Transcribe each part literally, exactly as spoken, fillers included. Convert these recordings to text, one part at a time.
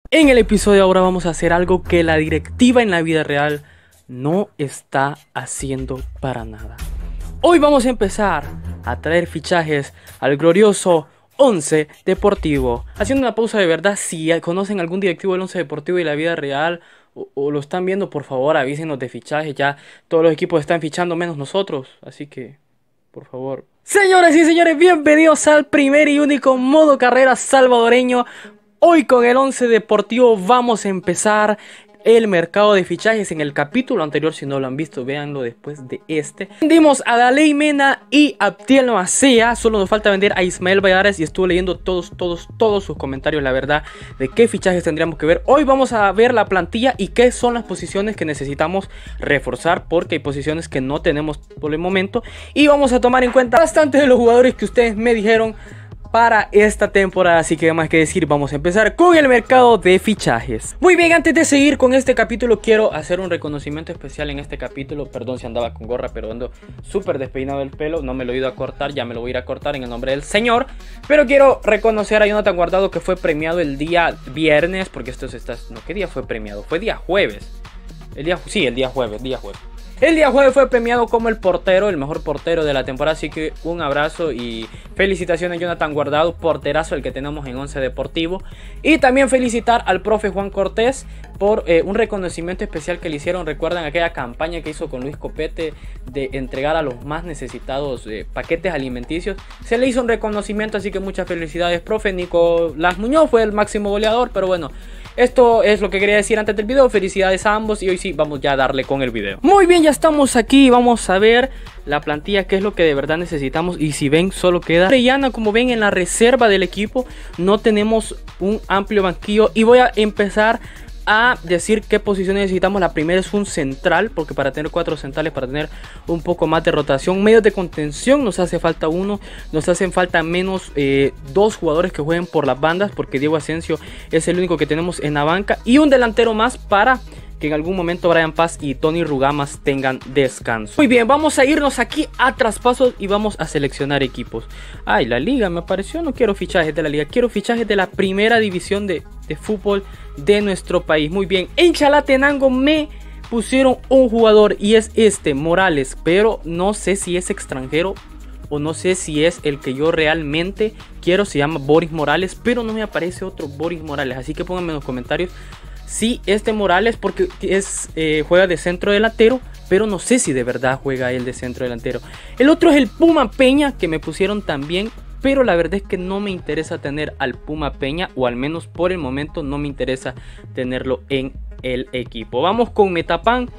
En el episodio de ahora vamos a hacer algo que la directiva en la vida real no está haciendo para nada. Hoy vamos a empezar a traer fichajes al glorioso Once Deportivo. Haciendo una pausa de verdad, si conocen algún directivo del Once Deportivo y la vida real o, o lo están viendo, por favor avísenos de fichajes. Ya todos los equipos están fichando menos nosotros, así que por favor. Señoras y señores, bienvenidos al primer y único modo carrera salvadoreño. Hoy con el Once Deportivo vamos a empezar el mercado de fichajes. En el capítulo anterior, si no lo han visto, véanlo después de este. Vendimos a Daley Mena y Abdiel Macea. Solo nos falta vender a Ismael Valladares y estuve leyendo todos, todos, todos sus comentarios, la verdad, de qué fichajes tendríamos que ver. Hoy vamos a ver la plantilla y qué son las posiciones que necesitamos reforzar, porque hay posiciones que no tenemos por el momento. Y vamos a tomar en cuenta bastante de los jugadores que ustedes me dijeron para esta temporada, así que más que decir, vamos a empezar con el mercado de fichajes. Muy bien, antes de seguir con este capítulo, quiero hacer un reconocimiento especial en este capítulo. Perdón si andaba con gorra, pero ando súper despeinado del pelo, no me lo he ido a cortar, ya me lo voy a ir a cortar en el nombre del Señor. Pero quiero reconocer a Jonathan Guardado, que fue premiado el día viernes, porque esto se está... No, ¿qué día fue premiado? Fue día jueves. El día... Sí, el día jueves, día jueves. El día jueves fue premiado como el portero, el mejor portero de la temporada, así que un abrazo y felicitaciones Jonathan Guardado, porterazo el que tenemos en Once Deportivo. Y también felicitar al profe Juan Cortés por eh, un reconocimiento especial que le hicieron. Recuerdan aquella campaña que hizo con Luis Copete de entregar a los más necesitados eh, paquetes alimenticios. Se le hizo un reconocimiento, así que muchas felicidades, profe. Nicolás Muñoz fue el máximo goleador, pero bueno, esto es lo que quería decir antes del video. Felicidades a ambos y hoy sí vamos ya a darle con el video. Muy bien, ya estamos aquí y vamos a ver la plantilla, qué es lo que de verdad necesitamos. Y si ven, solo queda Orellana, como ven, en la reserva del equipo. No tenemos un amplio banquillo y voy a empezar a decir qué posiciones necesitamos. La primera es un central, porque para tener cuatro centrales, para tener un poco más de rotación. Medios de contención nos hace falta uno, nos hacen falta menos eh, dos jugadores que jueguen por las bandas, porque Diego Asensio es el único que tenemos en la banca, y un delantero más para que en algún momento Brian Paz y Tony Rugamas tengan descanso. Muy bien, vamos a irnos aquí a traspasos y vamos a seleccionar equipos. Ay, la liga me apareció, no quiero fichajes de la liga, quiero fichajes de la primera división de, de fútbol de nuestro país. Muy bien, en Chalatenango me pusieron un jugador y es este, Morales, pero no sé si es extranjero o no sé si es el que yo realmente quiero. Se llama Boris Morales, pero no me aparece otro Boris Morales, así que pónganme en los comentarios si este Morales, porque es, eh, juega de centro delantero, pero no sé si de verdad juega él de centro delantero. El otro es el Puma Peña, que me pusieron también, pero la verdad es que no me interesa tener al Puma Peña, o al menos por el momento no me interesa tenerlo en el equipo. Vamos con Metapan.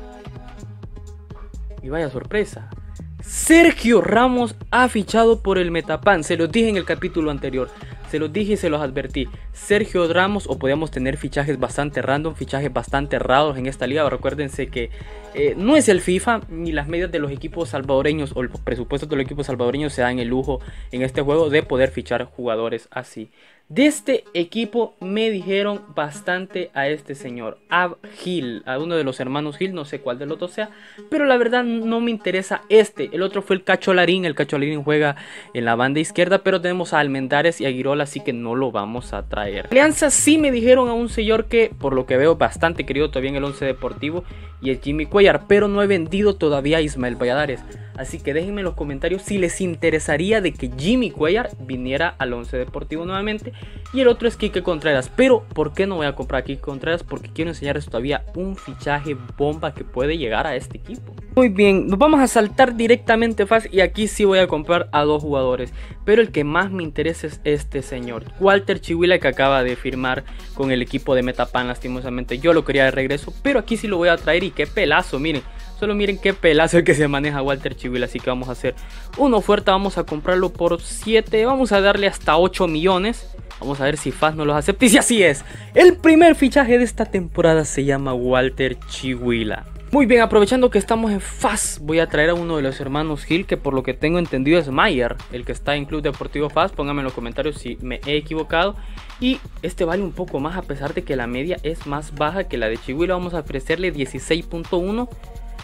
Y vaya sorpresa, Sergio Ramos ha fichado por el Metapan. Se los dije en el capítulo anterior, se los dije y se los advertí. Sergio Ramos, o podíamos tener fichajes bastante random, fichajes bastante raros en esta liga. Recuérdense que eh, no es el FIFA, ni las medias de los equipos salvadoreños o el presupuesto de los equipos salvadoreños se dan el lujo en este juego de poder fichar jugadores así. De este equipo me dijeron bastante a este señor, a Gil, a uno de los hermanos Gil, no sé cuál del otro sea, pero la verdad no me interesa este. El otro fue el Cacho Larín, el Cacho Larín juega en la banda izquierda, pero tenemos a Almendares y a Guirola, así que no lo vamos a traer. Alianza sí me dijeron a un señor que, por lo que veo, bastante querido todavía en el Once Deportivo, y es Jimmy Cuellar, pero no he vendido todavía a Ismael Valladares. Así que déjenme en los comentarios si les interesaría de que Jimmy Cuellar viniera al Once Deportivo nuevamente. Y el otro es Quique Contreras. Pero ¿por qué no voy a comprar a Quique Contreras? Porque quiero enseñarles todavía un fichaje bomba que puede llegar a este equipo. Muy bien, nos vamos a saltar directamente fácil. Y aquí sí voy a comprar a dos jugadores, pero el que más me interesa es este señor, Walter Chihuila, que acaba de firmar con el equipo de Metapan. Lastimosamente yo lo quería de regreso, pero aquí sí lo voy a traer. Y qué pelazo, miren. Solo miren qué pelazo el que se maneja Walter Chihuila. Así que vamos a hacer una oferta. Vamos a comprarlo por siete. Vamos a darle hasta ocho millones. Vamos a ver si F A S nos los acepta. Y si así es, el primer fichaje de esta temporada se llama Walter Chihuila. Muy bien, aprovechando que estamos en F A S, voy a traer a uno de los hermanos Gil, que por lo que tengo entendido es Mayer, el que está en Club Deportivo F A S. Pónganme en los comentarios si me he equivocado. Y este vale un poco más, a pesar de que la media es más baja que la de Chihuila. Vamos a ofrecerle dieciséis punto uno.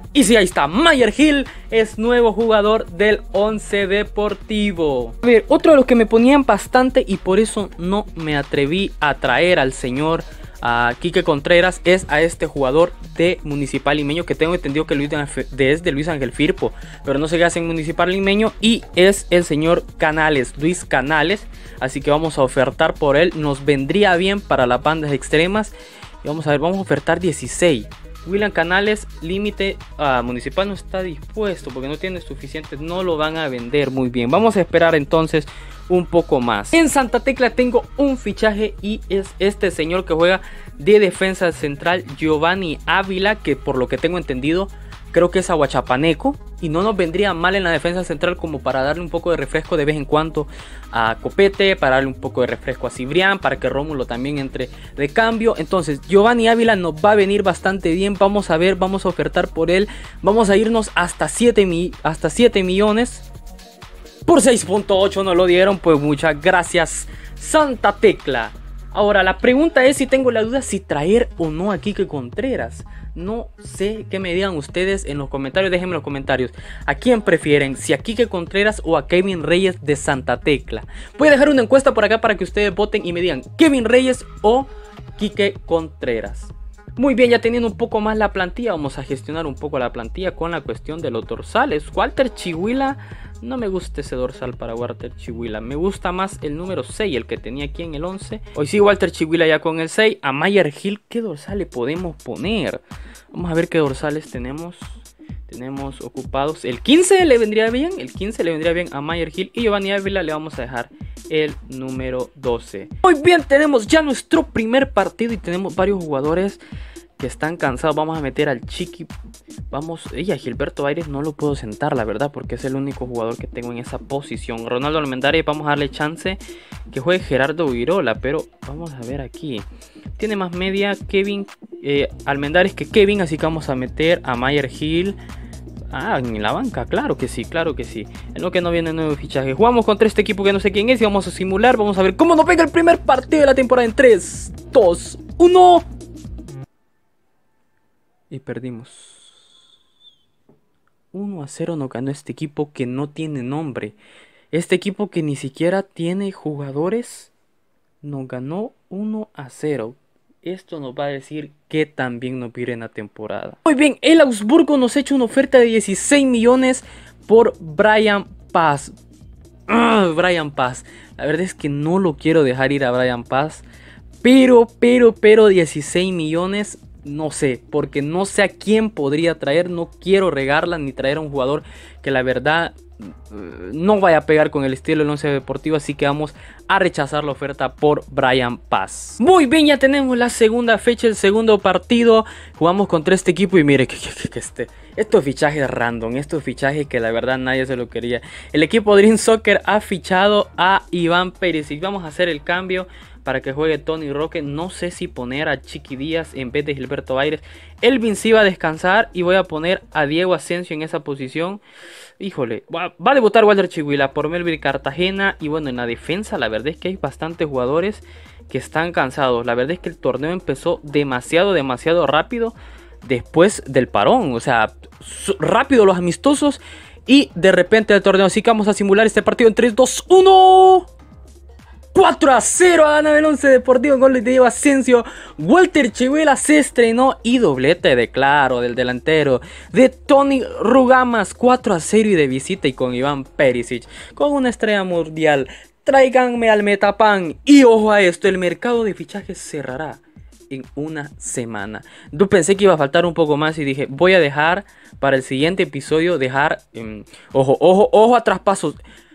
Y sí, ahí está, Mayer Hill es nuevo jugador del Once Deportivo. A ver, otro de los que me ponían bastante y por eso no me atreví a traer al señor a Quique Contreras es a este jugador de Municipal Limeño, que tengo entendido que Luis de, es de Luis Ángel Firpo, pero no sé qué hace en Municipal Limeño, y es el señor Canales, Luis Canales. Así que vamos a ofertar por él, nos vendría bien para las bandas extremas. Y vamos a ver, vamos a ofertar dieciséis. William Canales, límite uh, Municipal no está dispuesto porque no tiene suficiente, no lo van a vender muy bien. Vamos a esperar entonces un poco más. En Santa Tecla tengo un fichaje y es este señor que juega de defensa central, Giovanni Ávila, que por lo que tengo entendido creo que es aguachapaneco y no nos vendría mal en la defensa central como para darle un poco de refresco de vez en cuando a Copete, para darle un poco de refresco a Cibrián, para que Rómulo también entre de cambio. Entonces Giovanni Ávila nos va a venir bastante bien. Vamos a ver, vamos a ofertar por él, vamos a irnos hasta siete, mi, hasta siete millones. Por seis punto ocho nos lo dieron, pues muchas gracias Santa Tecla. Ahora la pregunta es si tengo la duda si traer o no a Quique Contreras. No sé qué me digan ustedes en los comentarios, déjenme en los comentarios a quién prefieren, si a Quique Contreras o a Kevin Reyes de Santa Tecla. Voy a dejar una encuesta por acá para que ustedes voten y me digan Kevin Reyes o Quique Contreras. Muy bien, ya teniendo un poco más la plantilla, vamos a gestionar un poco la plantilla con la cuestión de los dorsales. Walter Chihuila, no me gusta ese dorsal para Walter Chihuila, me gusta más el número seis, el que tenía aquí en el once. Hoy sí, Walter Chihuila ya con el seis. A Mayer Hill, ¿qué dorsal le podemos poner? Vamos a ver qué dorsales tenemos. Tenemos ocupados. El quince le vendría bien, el quince le vendría bien a Mayer Hill. Y Giovanni Ávila le vamos a dejar el número doce. Muy bien, tenemos ya nuestro primer partido y tenemos varios jugadores que están cansados. Vamos a meter al Chiqui. Vamos, y a Gilberto Aires no lo puedo sentar, la verdad, porque es el único jugador que tengo en esa posición. Ronaldo Almendares, vamos a darle chance que juegue Gerardo Virola, pero vamos a ver aquí. Tiene más media Kevin eh, Almendares que Kevin, así que vamos a meter a Mayer Hill. Ah, en la banca, claro que sí, claro que sí. En lo que no viene nuevo fichaje. Jugamos contra este equipo que no sé quién es y vamos a simular. Vamos a ver cómo nos pega el primer partido de la temporada en tres, dos, uno. Y perdimos. uno a cero nos ganó este equipo que no tiene nombre. Este equipo que ni siquiera tiene jugadores nos ganó uno a cero. Esto nos va a decir que también nos viene en la temporada. Muy bien, el Augsburgo nos ha hecho una oferta de dieciséis millones por Brian Paz. ¡Ah! Brian Paz. La verdad es que no lo quiero dejar ir a Brian Paz. Pero, pero, pero dieciséis millones... No sé, porque no sé a quién podría traer. No quiero regarla ni traer a un jugador que la verdad no vaya a pegar con el estilo del Once Deportivo. Así que vamos a rechazar la oferta por Brian Paz. Muy bien, ya tenemos la segunda fecha, el segundo partido. Jugamos contra este equipo y mire que, que, que, que este, estos fichajes random, estos fichajes que la verdad nadie se lo quería. El equipo Dream Soccer ha fichado a Iván Pérez y vamos a hacer el cambio para que juegue Tony Roque. No sé si poner a Chiqui Díaz en vez de Gilberto Aires. Elvin sí va a descansar y voy a poner a Diego Asensio en esa posición. Híjole, va, va a debutar Walter Chihuila por Melville Cartagena. Y bueno, en la defensa la verdad es que hay bastantes jugadores que están cansados. La verdad es que el torneo empezó demasiado, demasiado rápido después del parón. O sea, rápido los amistosos y de repente el torneo. Así que vamos a simular este partido en tres, dos, uno... cuatro a cero a ganar el Once Deportivo, gol de Diego Asensio. Walter Chihuila se estrenó y doblete de claro del delantero de Tony Rugamas. Cuatro a cero y de visita y con Iván Perisic con una estrella mundial. Tráiganme al Metapan. Y ojo a esto, el mercado de fichajes cerrará en una semana. Yo pensé que iba a faltar un poco más y dije, voy a dejar para el siguiente episodio, dejar, um, ojo, ojo, ojo a traspasos.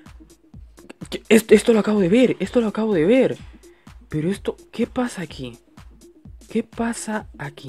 Esto, esto lo acabo de ver, esto lo acabo de ver. Pero esto, ¿qué pasa aquí? ¿Qué pasa aquí?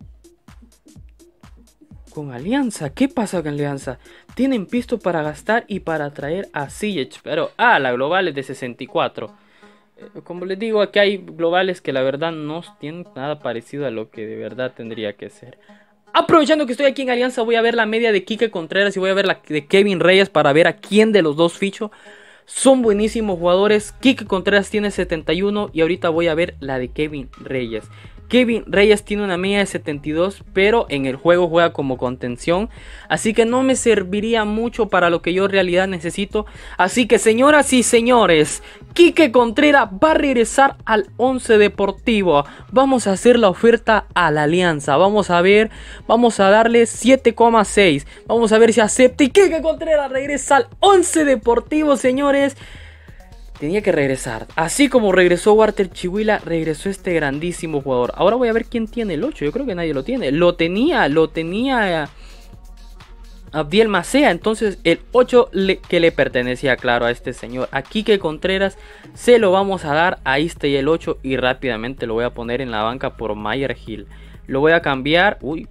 Con Alianza, ¿qué pasa con Alianza? Tienen pisto para gastar y para traer a Ziyech. Pero, ah, la global es de sesenta y cuatro. Eh, como les digo, aquí hay globales que la verdad no tienen nada parecido a lo que de verdad tendría que ser. Aprovechando que estoy aquí en Alianza, voy a ver la media de Quique Contreras y voy a ver la de Kevin Reyes para ver a quién de los dos ficho. Son buenísimos jugadores. Quique Contreras tiene setenta y uno y ahorita voy a ver la de Kevin Reyes. Kevin Reyes tiene una media de setenta y dos, pero en el juego juega como contención, así que no me serviría mucho para lo que yo en realidad necesito. Así que, señoras y señores, Quique Contreras va a regresar al Once Deportivo. Vamos a hacer la oferta a la Alianza. Vamos a ver, vamos a darle siete coma seis. Vamos a ver si acepta. Y Quique Contreras regresa al Once Deportivo, señores. Tenía que regresar. Así como regresó Walter Chihuila, regresó este grandísimo jugador. Ahora voy a ver quién tiene el ocho. Yo creo que nadie lo tiene. Lo tenía, lo tenía Abdiel Macea. Entonces el ocho le, que le pertenecía, claro, a este señor. A Quique Contreras se lo vamos a dar. Ahí está el ocho y rápidamente lo voy a poner en la banca por Mayer Hill. Lo voy a cambiar. Uy.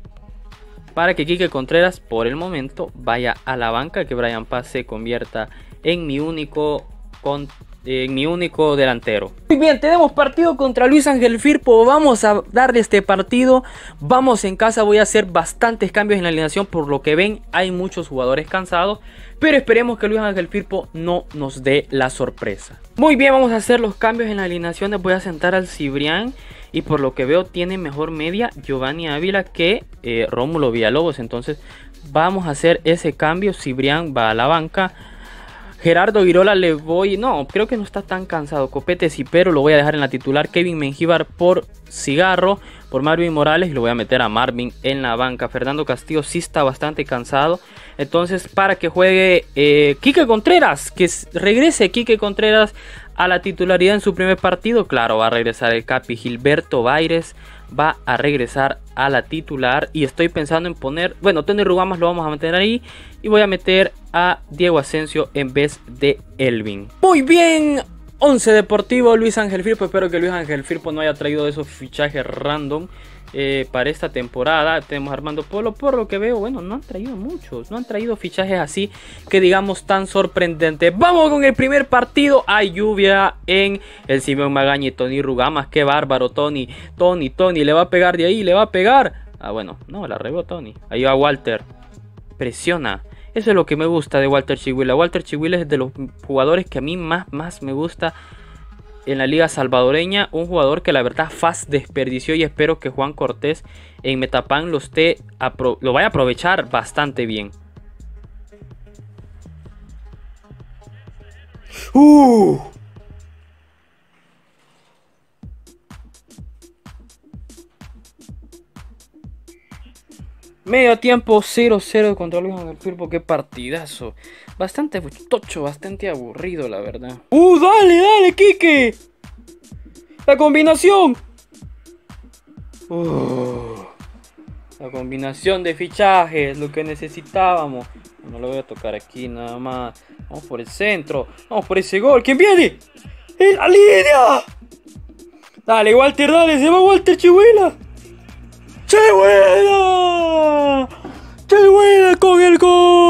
Para que Quique Contreras por el momento vaya a la banca. Que Brian Paz se convierta en mi único con en mi único delantero. Muy bien, tenemos partido contra Luis Ángel Firpo. Vamos a darle este partido. Vamos en casa. Voy a hacer bastantes cambios en la alineación. Por lo que ven, hay muchos jugadores cansados, pero esperemos que Luis Ángel Firpo no nos dé la sorpresa. Muy bien, vamos a hacer los cambios en la alineación. Voy a sentar al Cibrián. Y por lo que veo tiene mejor media Giovanni Ávila que eh, Rómulo Villalobos. Entonces vamos a hacer ese cambio. Cibrián va a la banca. Gerardo Girola le voy... No, creo que no está tan cansado. Copete sí, pero lo voy a dejar en la titular. Kevin Mengíbar por Cigarro. Por Marvin Morales. Y lo voy a meter a Marvin en la banca. Fernando Castillo sí está bastante cansado. Entonces para que juegue eh, Quique Contreras. Que regrese Quique Contreras a la titularidad en su primer partido. Claro, va a regresar el Capi. Gilberto Baires va a regresar a la titular. Y estoy pensando en poner... Bueno, Tony Rugamas lo vamos a meter ahí. Y voy a meter a Diego Asensio en vez de Elvin. Muy bien. Once Deportivo, Luis Ángel Firpo. Espero que Luis Ángel Firpo no haya traído esos fichajes random eh, para esta temporada. Tenemos a Armando Polo. Por lo que veo, bueno, no han traído muchos. No han traído fichajes así que digamos tan sorprendentes. Vamos con el primer partido. Hay lluvia en el Simeón Magaña y Tony Rugamas. Qué bárbaro, Tony. Tony, Tony. Le va a pegar de ahí. Le va a pegar. Ah, bueno. No, la regó Tony. Ahí va Walter. Presiona. Eso es lo que me gusta de Walter Chihuila. Walter Chihuila es de los jugadores que a mí más, más me gusta en la liga salvadoreña. Un jugador que la verdad Faz desperdició y espero que Juan Cortés en Metapan lo, esté lo vaya a aprovechar bastante bien. Uh. Medio tiempo cero cero contra Luis Ángel Firpo. Qué partidazo. Bastante tocho, bastante aburrido, la verdad. ¡Uh, dale, dale, Quique! ¡La combinación! Uh, la combinación de fichajes, lo que necesitábamos. No lo voy a tocar aquí nada más. Vamos por el centro. Vamos por ese gol. ¿Quién viene? ¡En la línea! Dale, Walter, dale. Se va Walter Chihuila. ¡Chihuila! ¡Chihuila con el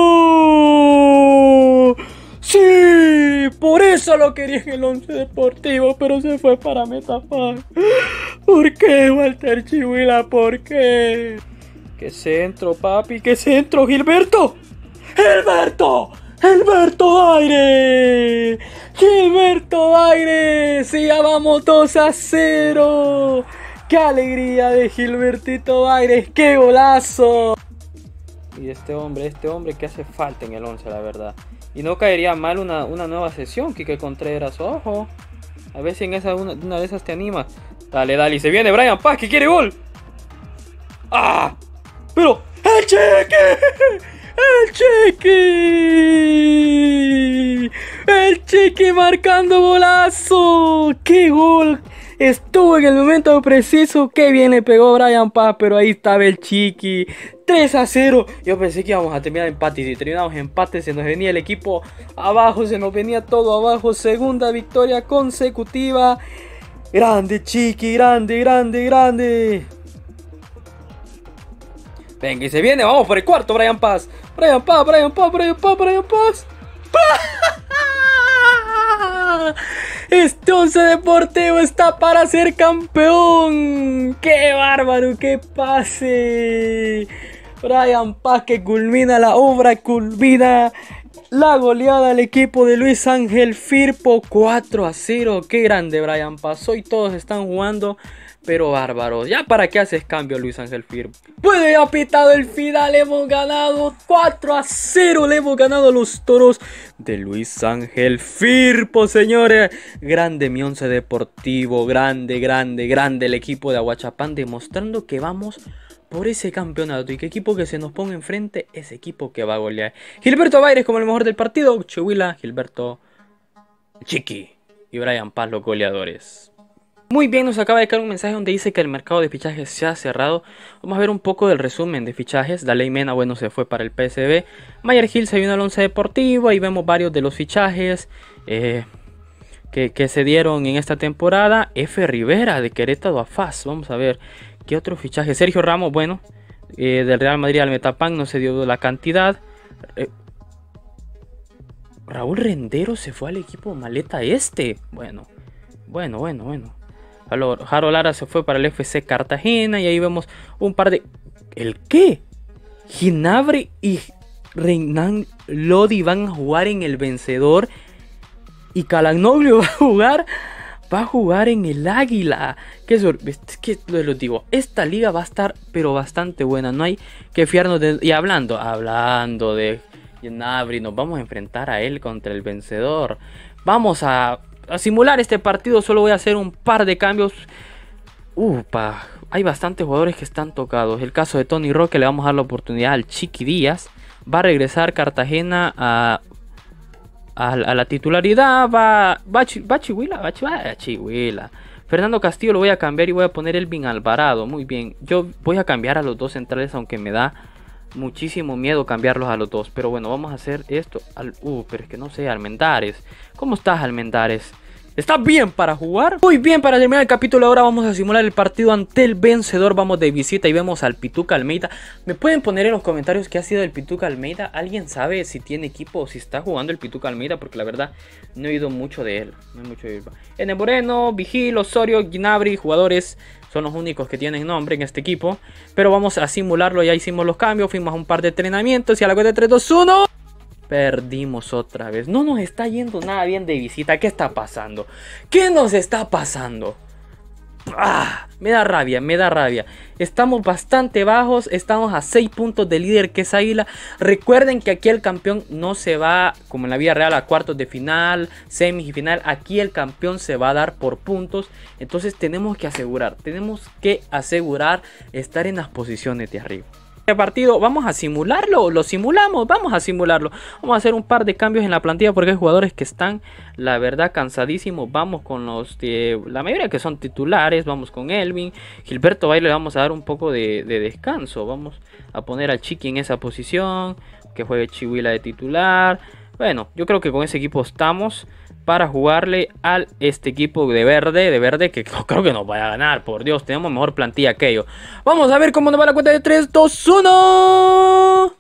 gol! ¡Sí! Por eso lo quería en el Once Deportivo, pero se fue para Metapan. ¿Por qué, Walter Chihuila? ¿Por qué? ¡Qué centro, papi! ¡Qué centro, Gilberto! ¡Gilberto! ¡Gilberto Aire! ¡Gilberto Aire! ¡Sí, ya vamos dos a cero! ¡Qué alegría de Gilbertito Aires! ¡Qué golazo! Y este hombre, este hombre que hace falta en el once, la verdad. Y no caería mal una, una nueva sesión, Quique Contreras. ¡Ojo! A ver si en esa, una, una de esas te animas. Dale, dale. Y se viene Brian Paz, que quiere gol. ¡Ah! ¡Pero! ¡El Cheque! ¡El Cheque! ¡El Cheque marcando golazo! ¡Qué gol! Estuvo en el momento preciso. Que bien le pegó Brian Paz, pero ahí estaba el Chiqui. tres a cero. Yo pensé que íbamos a terminar empate. Y si terminamos empate, se nos venía el equipo abajo. Se nos venía todo abajo. Segunda victoria consecutiva. Grande, Chiqui. Grande, grande, grande. Venga, y se viene. Vamos por el cuarto, Brian Paz. Brian Paz, Brian Paz, Brian Paz, Brian Paz. Este Once Deportivo está para ser campeón. ¡Qué bárbaro! ¡Qué pase! Brian Paz que culmina la obra, culmina la goleada al equipo de Luis Ángel Firpo. Cuatro a cero. ¡Qué grande, Brian Paz! Hoy todos están jugando, pero bárbaros. Ya para qué haces cambio, Luis Ángel Firpo. Bueno, ya ha pitado el final, hemos ganado cuatro a cero, le hemos ganado a los Toros de Luis Ángel Firpo, señores. Grande mi Once Deportivo, grande, grande, grande el equipo de Aguachapán, demostrando que vamos por ese campeonato, y que equipo que se nos ponga enfrente es equipo que va a golear. Gilberto Baires como el mejor del partido, Chihuila, Gilberto, Chiqui y Brian Paz los goleadores. Muy bien, nos acaba de caer un mensaje donde dice que el mercado de fichajes se ha cerrado. Vamos a ver un poco del resumen de fichajes. Daley Mena, bueno, se fue para el P S V. Mayer Gil se vino al Once Deportivo. Ahí vemos varios de los fichajes eh, que, que se dieron en esta temporada. F. Rivera de Querétaro a F A S. Vamos a ver qué otro fichaje. Sergio Ramos, bueno, eh, del Real Madrid al Metapan, no se dio la cantidad. Eh, Raúl Rendero se fue al equipo maleta este. Bueno, bueno, bueno, bueno. Jaro Lara se fue para el F C Cartagena. Y ahí vemos un par de... ¿El qué? Ginabri y Renan Lodi van a jugar en el Vencedor. Y Calagnoglio va a jugar... Va a jugar en el Águila. ¿Qué, qué les digo? Esta liga va a estar pero bastante buena. No hay que fiarnos de... Y hablando, hablando de Ginabri, nos vamos a enfrentar a él contra el Vencedor. Vamos a... a simular este partido. Solo voy a hacer un par de cambios. Upa, hay bastantes jugadores que están tocados. El caso de Tony Roque, le vamos a dar la oportunidad al Chiqui Díaz. Va a regresar Cartagena a, a, a la titularidad. Va, va, va Chihuila, va, va Chihuila. Fernando Castillo lo voy a cambiar y voy a poner Elvin Alvarado. Muy bien, yo voy a cambiar a los dos centrales, aunque me da muchísimo miedo cambiarlos a los dos. Pero bueno, vamos a hacer esto. Al, uh, pero es que no sé, Almendares. ¿Cómo estás, Almendares? ¿Estás bien para jugar? Muy bien, para terminar el capítulo ahora vamos a simular el partido ante el Vencedor. Vamos de visita y vemos al Pituca Almeida. ¿Me pueden poner en los comentarios qué ha sido el Pituca Almeida? ¿Alguien sabe si tiene equipo o si está jugando el Pituca Almeida? Porque la verdad no he oído mucho de él. No hay mucho de él. N. Moreno, Vigil, Osorio, Ginabri, jugadores... Son los únicos que tienen nombre en este equipo. Pero vamos a simularlo. Ya hicimos los cambios. Fuimos a un par de entrenamientos. Y a la cuenta de tres, dos, uno. Perdimos otra vez. No nos está yendo nada bien de visita. ¿Qué está pasando? ¿Qué nos está pasando? ¡Ah! Me da rabia, me da rabia. Estamos bastante bajos. Estamos a seis puntos del líder, que es Águila. Recuerden que aquí el campeón no se va como en la vida real a cuartos de final, semis y final. Aquí el campeón se va a dar por puntos. Entonces tenemos que asegurar, tenemos que asegurar estar en las posiciones de arriba. Este partido vamos a simularlo, lo simulamos, vamos a simularlo. Vamos a hacer un par de cambios en la plantilla porque hay jugadores que están, la verdad, cansadísimos. Vamos con los de la mayoría que son titulares. Vamos con Elvin, Gilberto Baile, le vamos a dar un poco de, de descanso. Vamos a poner al Chiqui en esa posición, que juegue Chihuila de titular. Bueno, yo creo que con ese equipo estamos para jugarle al este equipo de verde, de verde que no creo que nos vaya a ganar. Por Dios, tenemos mejor plantilla que ellos. Vamos a ver cómo nos va la cuenta de tres, dos, uno.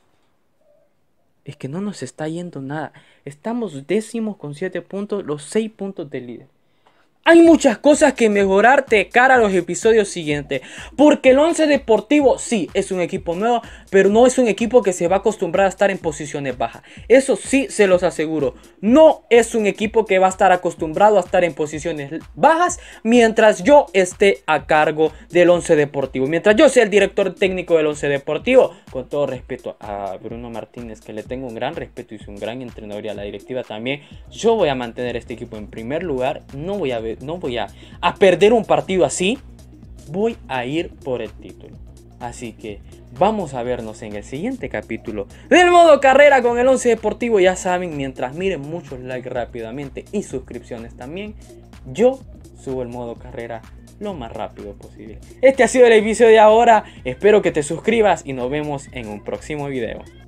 Es que no nos está yendo nada. Estamos décimos con siete puntos, los seis puntos del líder. Hay muchas cosas que mejorar de cara a los episodios siguientes. Porque el Once Deportivo sí es un equipo nuevo, pero no es un equipo que se va a acostumbrar a estar en posiciones bajas. Eso sí se los aseguro. No es un equipo que va a estar acostumbrado a estar en posiciones bajas mientras yo esté a cargo del Once Deportivo. Mientras yo sea el director técnico del Once Deportivo. Con todo respeto a Bruno Martínez, que le tengo un gran respeto y es un gran entrenador, y a la directiva también. Yo voy a mantener este equipo en primer lugar. No voy a ver No voy a, a perder un partido así. Voy a ir por el título. Así que vamos a vernos en el siguiente capítulo del modo carrera con el Once Deportivo. Ya saben, mientras miren muchos likes rápidamente y suscripciones también, yo subo el modo carrera lo más rápido posible. Este ha sido el episodio de ahora. Espero que te suscribas y nos vemos en un próximo video.